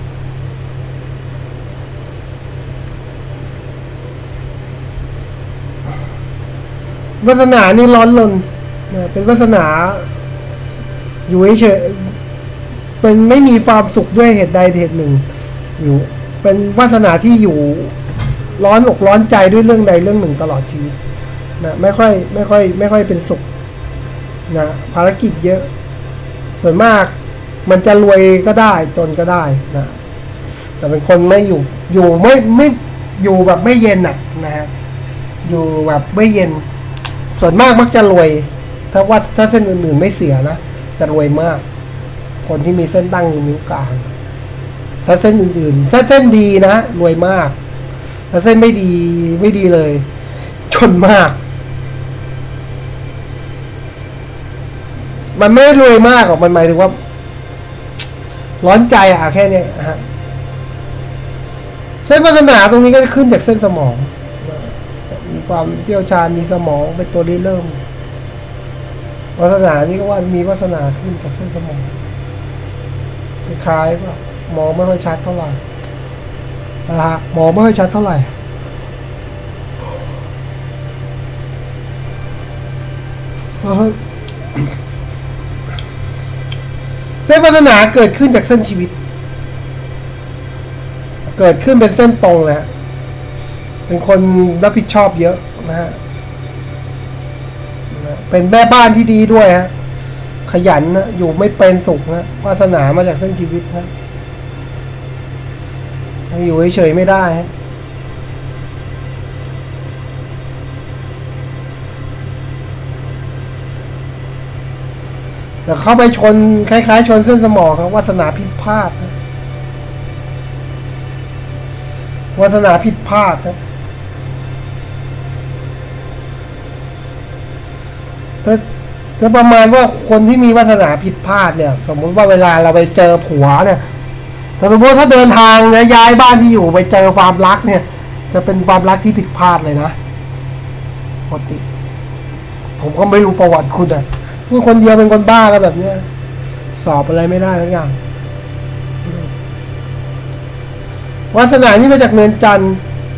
วาสนานี่ร้อนรนนะเป็นวาสนาอยู่เฉยเป็นไม่มีความสุขด้วยเหตุใดเหตุหนึ่งอยู่เป็นวาสนาที่อยู่ร้อนอกร้อนใจด้วยเรื่องใดเรื่องหนึ่งตลอดชีวิตนะไม่ค่อยเป็นสุขนะภารกิจเยอะส่วนมากมันจะรวยก็ได้จนก็ได้นะแต่เป็นคนไม่อยู่ไม่อยู่แบบไม่เย็นน่ะนะฮะอยู่แบบไม่เย็นส่วนมากมักจะรวยถ้าเส้นอื่นๆไม่เสียนะจะรวยมากคนที่มีเส้นตั้งนิ้วกลางถ้าเส้นอื่นๆถ้าเส้นดีนะรวยมากถ้าเส้นไม่ดีเลยจนมากมันไม่รวยมากหรอกมันหมายถึงว่าร้อนใจแค่นี้ฮะเส้นวาสนาตรงนี้ก็จะขึ้นจากเส้นสมองมีความเชี่ยวชาญมีสมองเป็นตัวริเริ่มวาสนานี่ก็ว่ามีวาสนาขึ้นจากเส้นสมองคล้ายๆว่ามองไม่ค่อยชัดเท่าไหร่มองไม่ค่อยชัดเท่าไหร่เส้นวาสนาเกิดขึ้นจากเส้นชีวิตเกิดขึ้นเป็นเส้นตรงเลยเป็นคนรับผิดชอบเยอะนะฮะเป็นแม่บ้านที่ดีด้วยฮะขยันนะอยู่ไม่เป็นสุขนะวาสนามาจากเส้นชีวิตนะอยู่เฉยๆไม่ได้ฮะแต่เข้าไปชนคล้ายๆชนเส้นสมองครับวาสนาผิดพลาดนะวาสนาผิดพลาดนะถ้าประมาณว่าคนที่มีวาสนาผิดพลาดเนี่ย สมมุติว่าเวลาเราไปเจอผัวเนี่ยแต่สมมติถ้าเดินทางเนี่ยย้ายบ้านที่อยู่ไปเจอความรักเนี่ย จะเป็นความรักที่ผิดพลาดเลยนะปกติผมก็ไม่รู้ประวัติคุณอะพูดคนเดียวเป็นคนบ้าก็แบบเนี้ยสอบอะไรไม่ได้ทุกอย่างวาสนานี่มาจากเนินจันทร์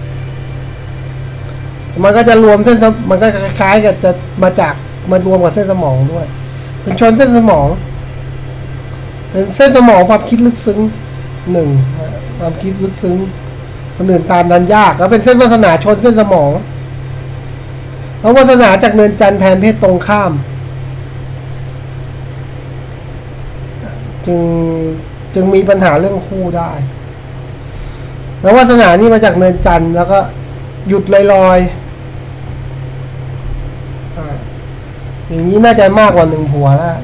มันก็จะรวมเส้นมันก็คล้ายๆกับจะมารวมกับเส้นสมองด้วยเป็นชนเส้นสมองเป็นเส้นสมองความคิดลึกซึ้งหนึ่งความคิดลึกซึ้งคนอื่นตามดันยากแล้วเป็นเส้นวาสนาชนเส้นสมองแล้ววาสนาจากเนินจันทร์แทนเพศตรงข้ามจึงมีปัญหาเรื่องคู่ได้แล้ววาสนานี่มาจากเนินจันทร์แล้วก็หยุดลอยอย่างนี้น่าจะมากกว่า1ผัวแล้ว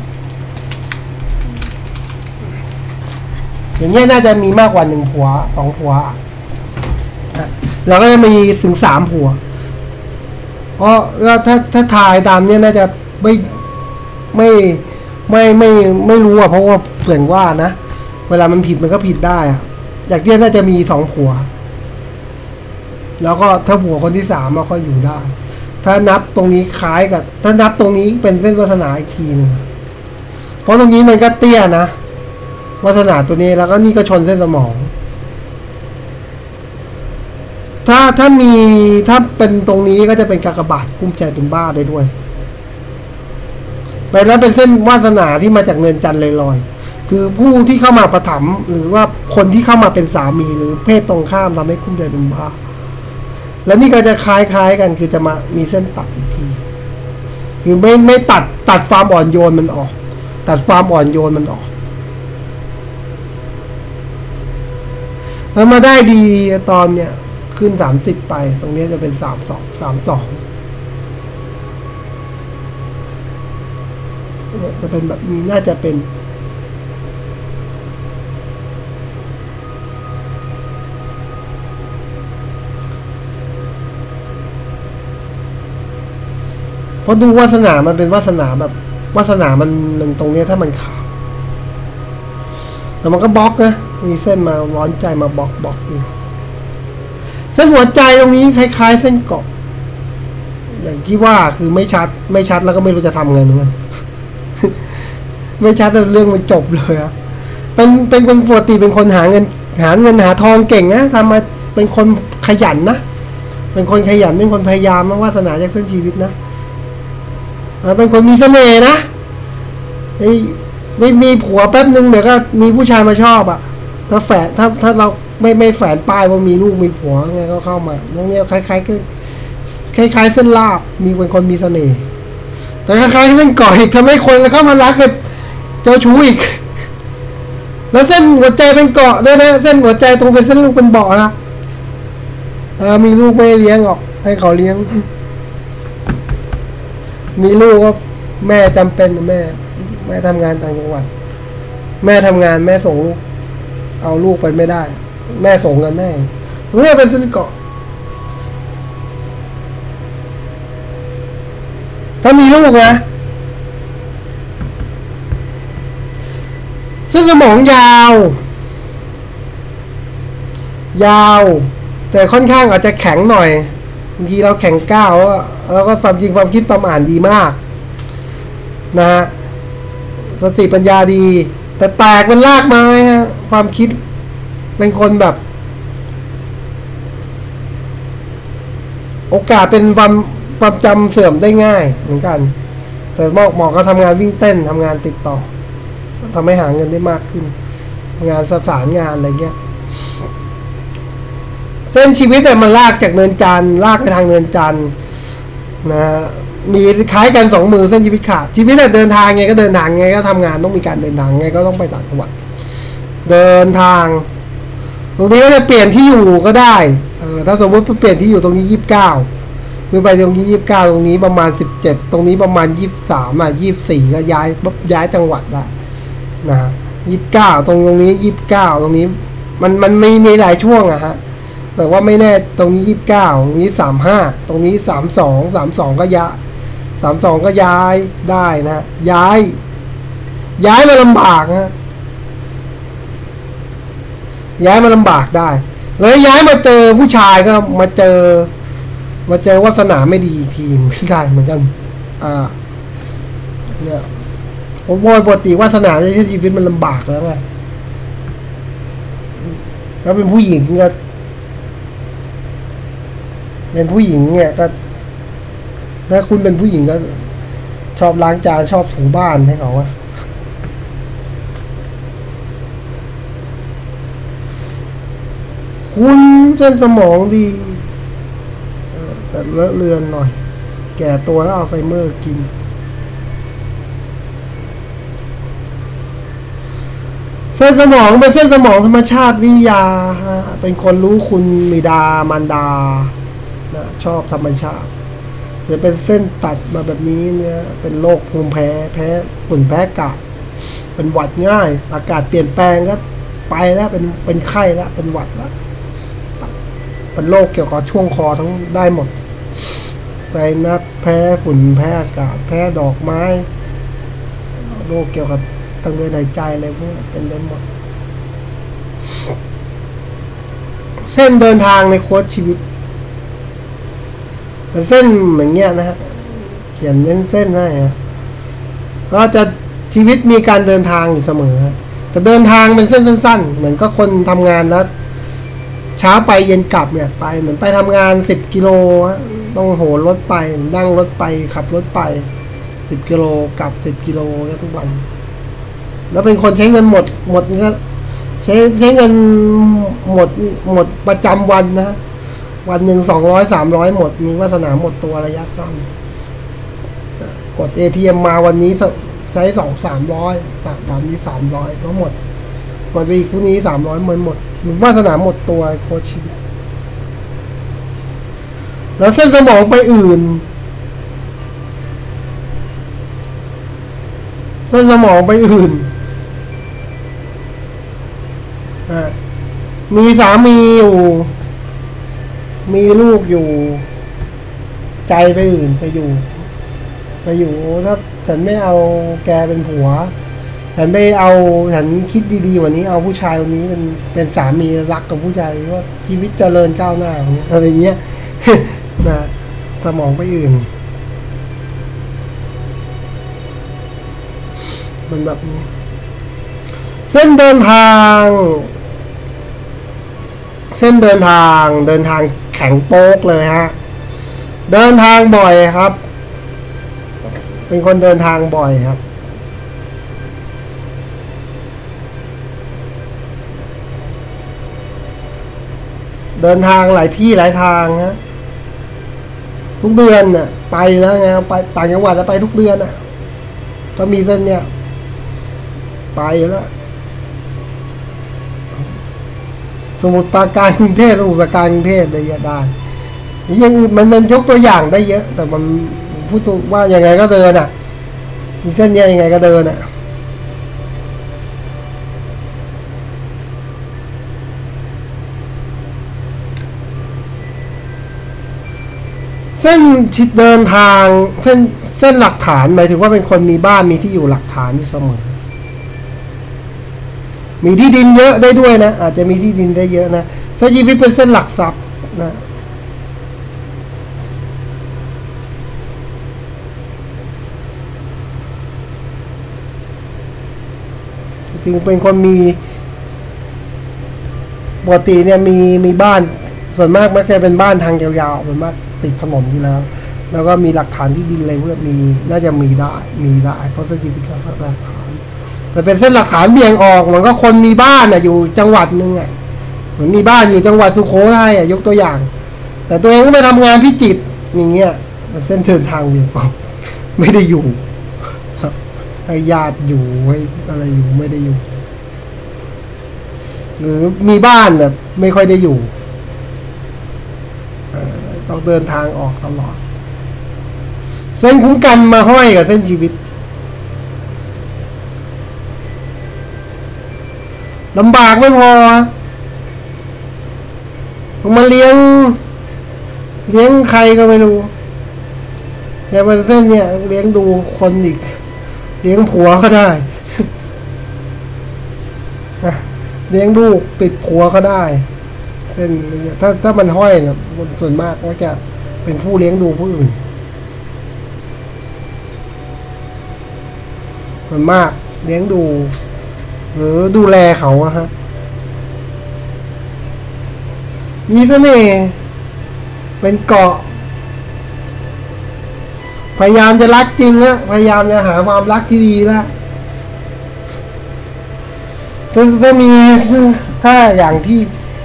อย่างนี้น่าจะมีมากกว่า1ผัว2ผัวแล้วก็จะมีถึง3ผัวเพราะแล้วถ้าทายตามเนี้ยน่าจะไม่รู้อ่ะเพราะว่าเผื่อว่านะเวลามันผิดมันก็ผิดได้อ่ะอย่างเนี้ยน่าจะมี2ผัวแล้วก็ถ้าผัวคนที่3มันก็อยู่ได้ถ้านับตรงนี้คล้ายกับถ้านับตรงนี้เป็นเส้นวาสนาอีกทีนึงเพราะตรงนี้มันก็เตี้ยนะวาสนาตัวนี้แล้วก็นี่ก็ชนเส้นสมองถ้าเป็นตรงนี้ก็จะเป็นกากบาทกุ้มใจเป็นบ้าได้ด้วยไปแล้วเป็นเส้นวาสนาที่มาจากเนินจันทร์ลอยๆคือผู้ที่เข้ามาประถมหรือว่าคนที่เข้ามาเป็นสามีหรือเพศตรงข้ามทำให้กุ้มใจเป็นบ้าแล้วนี่ก็จะคล้ายๆกันคือจะมามีเส้นตัดอีกทีคือไม่ตัดความอ่อนโยนมันออกตัดความอ่อนโยนมันออกแล้วมาได้ดีตอนเนี้ยขึ้น30ไปตรงนี้จะเป็น32จะเป็นแบบนี้น่าจะเป็นเพราะดูวาสนามันเป็นวาสนาแบบวาสนามันตรงนี้ถ้ามันขาดแต่มันก็บล็อกนะมีเส้นมาร้อนใจมาบล็อกนี่เส้นหัวใจตรงนี้คล้ายๆเส้นเกาะอย่างที่ว่าคือไม่ชัดแล้วก็ไม่รู้จะทำไงเหมือนกัน ไม่ชัดแต่เรื่องมันจบเลยอะเป็นคนปกติเป็นคนหาเงินหาทองเก่งนะทำมาเป็นคนขยันนะเป็นคนขยันเป็นคนพยายามวาสนาจากเส้นชีวิตนะเป็นคนมีเสน่ห์นะไม่มีผัวแป๊บนึงเดี๋ยวก็มีผู้ชายมาชอบอ่ะถ้าเราไม่แฝงป้ายว่ามีลูกมีผัวไงก็เข้ามาตรงนี้คล้ายเส้นลาบมีเป็นคนมีเสน่ห์แต่คล้ายๆเส้นก่ออีกทำให้คนเข้ามารักกับเจ้าชู้อีกแล้วเส้นหัวใจเป็นเกาะด้วยนะเส้นหัวใจตรงเป็นเส้นลูกเป็นเบาะนะมีลูกไม่เลี้ยงหรอกให้เขาเลี้ยงมีลูกก็แม่จำเป็นแม่ทำงานต่างจังหวัดแม่ทำงานแม่ส่งลูกเอาลูกไปไม่ได้แม่ส่งกันแน่เฮ้ยเป็นเส้นเกาะถ้ามีลูกนะเส้นสมองยาวแต่ค่อนข้างอาจจะแข็งหน่อยบางทีเราแข็งก้าวแล้วก็ความจริงความคิดความอ่านดีมากนะฮะสติปัญญาดีแต่แตกเป็นรากไม้ฮะความคิดเป็นคนแบบโอกาสเป็นความจำเสื่อมได้ง่ายเหมือนกันแต่หมอก็ทำงานวิ่งเต้นทำงานติดต่อทำให้หาเงินได้มากขึ้นงานสานงานอะไรเงี้ยเส้นชีวิตแต่มันลากจากเนินจันทร์ลากไปทางเนินจันทร์นะมีคล้ายกัน2 มือเส้นชีวิตขาดชีวิตเดินทางไงก็เดินทางไงก็ทำงานต้องมีการเดินทางไงก็ต้องไปต่างจังหวัดเดินทางตรงนี้ก็จะเปลี่ยนที่อยู่ก็ได้ถ้าสมมติเปลี่ยนที่อยู่ตรงนี้29คือไปตรงนี้29ตรงนี้ประมาณ17ตรงนี้ประมาณ2324ก็ย้ายจังหวัดละนะ29ตรงนี้29ตรงนี้มันมีหลายช่วงอะฮะแต่ว่าไม่แน่ตรงนี้29ตรงนี้35ตรงนี้32ก็ย้ายได้นะย้ายมาลำบากนะย้ายมาลำบากได้แล้วย้ายมาเจอผู้ชายก็มาเจอวาสนาไม่ดีทีไม่ได้เหมือนกันเนี่ยผมปกติวาสนาในชีวิตมันลำบากแล้วไงแล้วเป็นผู้หญิงก็เนี่ยก็ถ้าคุณเป็นผู้หญิงก็ชอบล้างจานชอบถูบ้านให้เขาอะคุณเส้นสมองดีแต่เลอะเลือนหน่อยแก่ตัวแล้วอัลไซเมอร์กินเส้นสมองเป็นเส้นสมองธรรมชาติวิทยาเป็นคนรู้คุณมีดามารดานะชอบธรรมชาติจะเป็นเส้นตัดมาแบบนี้เนี่ยเป็นโรคภูมิแพ้ฝุ่นแพ้กะเป็นหวัดง่ายอากาศเปลี่ยนแปลงก็ไปแล้วเป็นไข้แล้วเป็นหวัดแล้วเป็นโรคเกี่ยวกับช่วงคอทั้งได้หมดไซนัสแพ้ฝุ่นแพ้อากาศแพ้ดอกไม้โรคเกี่ยวกับทางเดินหายใจอะไรพวกนี้เป็นได้หมดเส้นเดินทางในโค้ดชีวิตเป็นเส้นเหมือนเงี้ยนะฮะเขียนเส้นให้ฮะก็จะชีวิตมีการเดินทางอยู่เสมอแต่เดินทางเป็นเส้นสั้นๆเหมือนก็คนทำงานแล้วเช้าไปเย็นกลับเนี่ยไปเหมือนไปทำงาน10 กิโลต้องโหนรถไปนั่งรถไปขับรถไป10 กิโลกลับ10 กิโลทุกวันแล้วเป็นคนใช้เงินหมดเงินใช้เงินหมดประจำวันนะวันหนึ่ง200-300หมดมีวาสนาหมดตัวระยะสั้นกด ATM มาวันนี้ใช้300นี้300ก็หมดวันอีกพรุ่งนี้300หมดวาสนาหมดตัวโค้ชชีวิตแล้วเส้นสมองไปอื่นมีสามีอยู่มีลูกอยู่ใจไปอื่นไปอยู่ถ้าฉันไม่เอาแกเป็นผัวฉันคิดดีๆวันนี้เอาผู้ชายคนนี้เป็นสามีรักกับผู้ชายว่าชีวิตเจริญก้าวหน้าอย่างเงี้ยอะไรเงี้ย นะสมองไปอื่นมันแบบนี้เส้นเดินทางแข็งโป๊กเลยฮะเดินทางบ่อยครับเป็นคนเดินทางบ่อยครับเดินทางหลายที่หลายทางนะทุกเดือนน่ะไปแล้วไงไปต่างจังหวัดแล้วไปทุกเดือนน่ะก็มีเส้นเนี่ยไปแล้วสมุทรปราการกรุงเทพได้เยอะได้ยังมันยกตัวอย่างได้เยอะแต่มันพูดว่ายังไงก็เดินอ่ะมีเส้นเนี่ยยังไงก็เดินอ่ะเส้นเดินทางเส้นหลักฐานหมายถึงว่าเป็นคนมีบ้านมีที่อยู่หลักฐานอยู่เสมอมีที่ดินเยอะได้ด้วยนะอาจจะมีที่ดินได้เยอะนะเส้นชีวิตเป็นเส้นหลักทรัพย์นะจริงเป็นคนมีปกติเนี่ยมีบ้านส่วนมากไม่เคยเป็นบ้านทางยาวๆส่วนมากติดถนนอยู่แล้วก็มีหลักฐานที่ดินอะไรเพื่อน่าจะมีได้เพราะเส้นชีวิตเขาหลักฐานแต่เป็นเส้นหลักฐานเบี่ยงออกเหมือนก็คนมีบ้านอยู่จังหวัดนึงเหมือนมีบ้านอยู่จังหวัดสุโขทัยยกตัวอย่างแต่ตัวเองก็ไปทำงานพิจิตรอย่างเงี้ยมันเส้นเดินทางเวียนเปล่าไม่ได้อยู่ครับให้ญาติอยู่ให้อะไรอยู่ไม่ได้อยู่หรือมีบ้านแบบไม่ค่อยได้อยู่ต้องเดินทางออกตลอดเส้นคุ้มกันมาห้อยกับเส้นชีวิตลำบากไม่พอต้องมาเลี้ยงใครก็ไม่รู้อย่ามาเส้นเนี่ยเลี้ยงดูคนอีกเลี้ยงผัวก็ได้เลี้ยงลูกติดผัวก็ได้เส้นถ้ามันห้อยนะส่วนมากก็จะเป็นผู้เลี้ยงดูผู้อื่นส่วนมากเลี้ยงดูหรือดูแลเขาอะฮะมีเสน่ห์เป็นเกาะพยายามจะรักจริงนะพยายามจะหาความรักที่ดีแล้วถ้ามีถ้าอย่างที่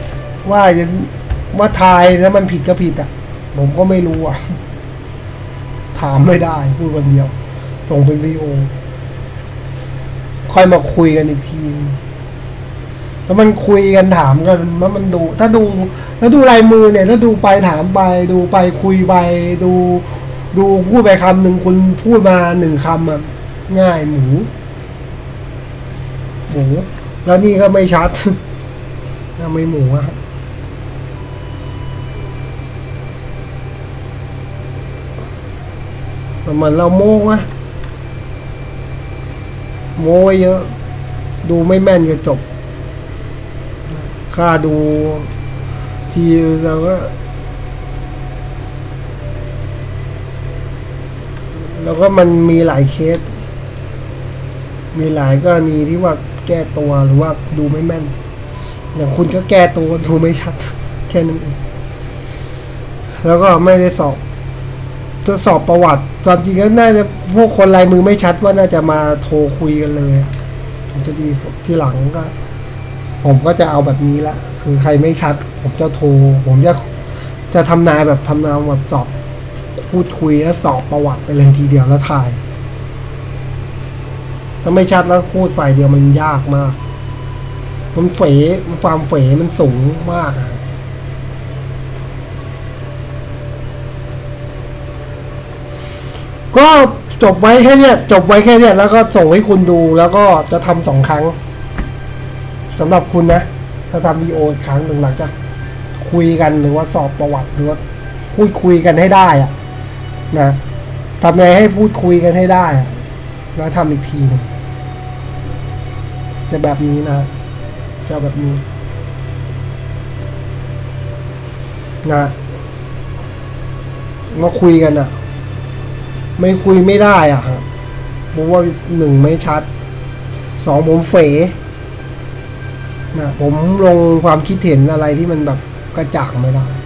ว่าทายแล้วมันผิดก็ผิดอ่ะผมก็ไม่รู้อ่ะถามไม่ได้พูดคนเดียวส่งเป็นวิดีโอค่อยมาคุยกันอีกทีแล้วมันคุยกันถามกันแล้วมันดูถ้าดูลายมือเนี่ยถ้าดูไปถามไปดูไปคุยไปดูพูดไปคำหนึ่งคุณพูดมา1 คำอ่ะง่ายหมูแล้วนี่ก็ไม่ชัดไม่หมูอะเหมือนเราโม้อะโม้ไว้เยอะดูไม่แม่นก็จบค่าดูทีเราก็แล้วก็มันมีหลายเคสมีหลายกรณีที่ว่าแก้ตัวหรือว่าดูไม่แม่นอย่างคุณก็แก้ตัวดูไม่ชัดแค่นั้นเองแล้วก็ไม่ได้จะสอบประวัติความจริงก็น่าจะพวกคนลายมือไม่ชัดว่าน่าจะมาโทรคุยกันเลยมันจะดีสุดที่หลังก็ผมก็จะเอาแบบนี้ละคือใครไม่ชัดผมจะโทรผมจะทำนายแบบสอบพูดคุยแล้วสอบประวัติไปเลยทีเดียวแล้วถ่ายถ้าไม่ชัดแล้วพูดฝ่ายเดียวมันยากมากมันความเฝมันสูงมากก็จบไว้แค่เนี้ยแล้วก็ส่งให้คุณดูแล้วก็จะทำ2 ครั้งสำหรับคุณนะถ้าทำวีดีโออีกครั้งหนึ่งหลังจากคุยกันหรือว่าสอบประวัติหรือว่าพูดคุยกันให้ได้อะนะทำไงให้พูดคุยกันให้ได้แล้วทำอีกทีนึงจะแบบนี้นะจะแบบนี้นะมาคุยกันอ่ะไม่คุยไม่ได้อ่ะครับเพราะว่า1ไม่ชัด2ผมเฝนะผมลงความคิดเห็นอะไรที่มันแบบกระจ่างไม่ได้